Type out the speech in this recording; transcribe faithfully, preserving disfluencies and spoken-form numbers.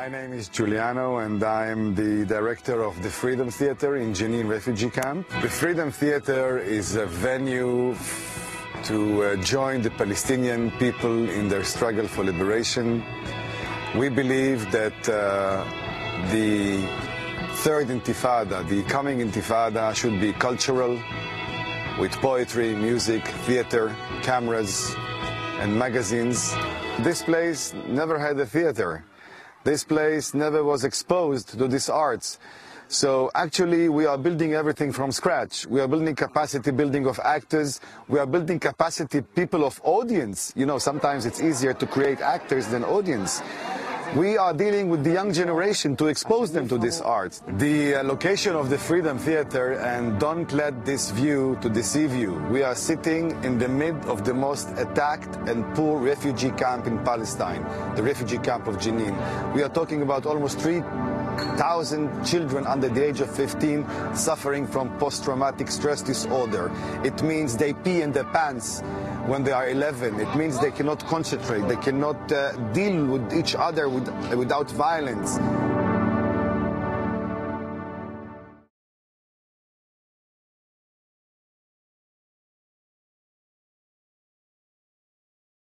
My name is Giuliano and I'm the director of the Freedom Theater in Jenin refugee camp. The Freedom Theater is a venue to uh, join the Palestinian people in their struggle for liberation. We believe that uh, the third intifada, the coming intifada, should be cultural, with poetry, music, theater, cameras, and magazines. This place never had a theater. This place never was exposed to these arts. So actually we are building everything from scratch. We are building capacity building of actors. We are building capacity people of audience. You know, sometimes it's easier to create actors than audience. We are dealing with the young generation to expose them to this art. The uh, location of the Freedom Theater, and don't let this view to deceive you. We are sitting in the mid of the most attacked and poor refugee camp in Palestine, the refugee camp of Jenin. We are talking about almost three thousand children under the age of fifteen suffering from post-traumatic stress disorder. It means they pee in their pants when they are eleven. It means they cannot concentrate, they cannot uh, deal with each other with, without violence.